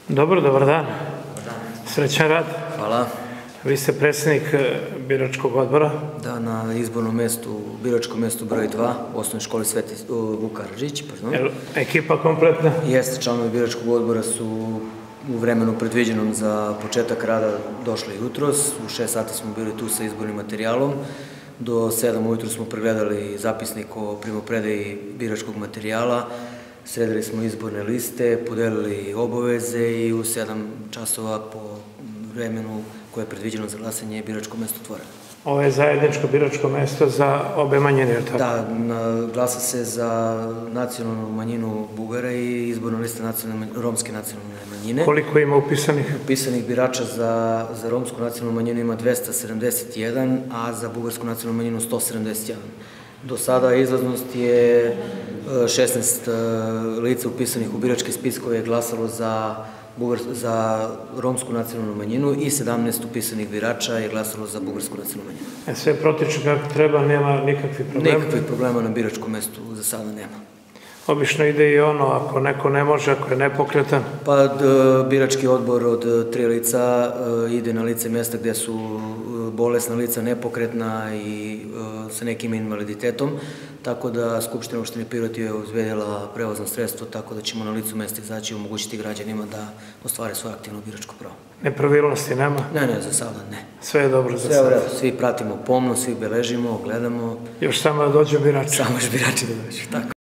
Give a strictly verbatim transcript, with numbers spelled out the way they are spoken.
Dobro, dobar dan. Srećan rad. Hvala. Vi ste predsjednik biračkog odbora. Da, na izbornom mestu, biračkom mestu broj dva, u osnovnoj školi Sveti Vuk Karadžić. Je ekipa kompletna? Jeste, članovi biračkog odbora su u vremenu predviđenom za početak rada došli jutros. U šest sati smo bili tu sa izbornim materijalom. Do sedam ujutru smo pregledali zapisnik o primopredaji biračkog materijala. Sredili smo izborne liste, podelili obaveze i u sedam časova po vremenu koje je predviđeno za glasanje je biračko mesto otvoreno. Ovo je zajedničko biračko mesto za obe manjine, je li tako? Da, glasa se za nacionalnu manjinu Bugara i izborna lista romske nacionalne manjine. Koliko ima upisanih? Upisanih birača za romsku nacionalnu manjinu ima dvesta sedamdeset jedan, a za bugarsku nacionalnu manjinu sto sedamdeset jedan. Do sada izlaznost je šesnaest lica upisanih u biračke spiskove je glasalo za za romsku nacionalnu manjinu i sedamnaest upisanih birača je glasalo za bugarsku nacionalnu manjinu. Sve protiče kako treba, nema nikakvih problema? Nikakvih problema na biračkom mestu za sada nema. Obično ide i ono, ako neko ne može, ako je nepokretan? Pa birački odbor od tri lica ide na lice mesta gde su bolesna lica, nepokretna i sa nekim invaliditetom, tako da Skupština opštine Pirot je obezbedila prevozno sredstvo, tako da ćemo na licu mesta izaći i omogućiti građanima da ostvare svoje aktivno biračko pravo. Nepravilnosti nema? Ne, ne, za sada ne. Sve je dobro za sada? Sve je u redu, svi pratimo pomno, svi beležimo, gledamo. Još samo da dođu birači? Samo još birači da dođu, tako.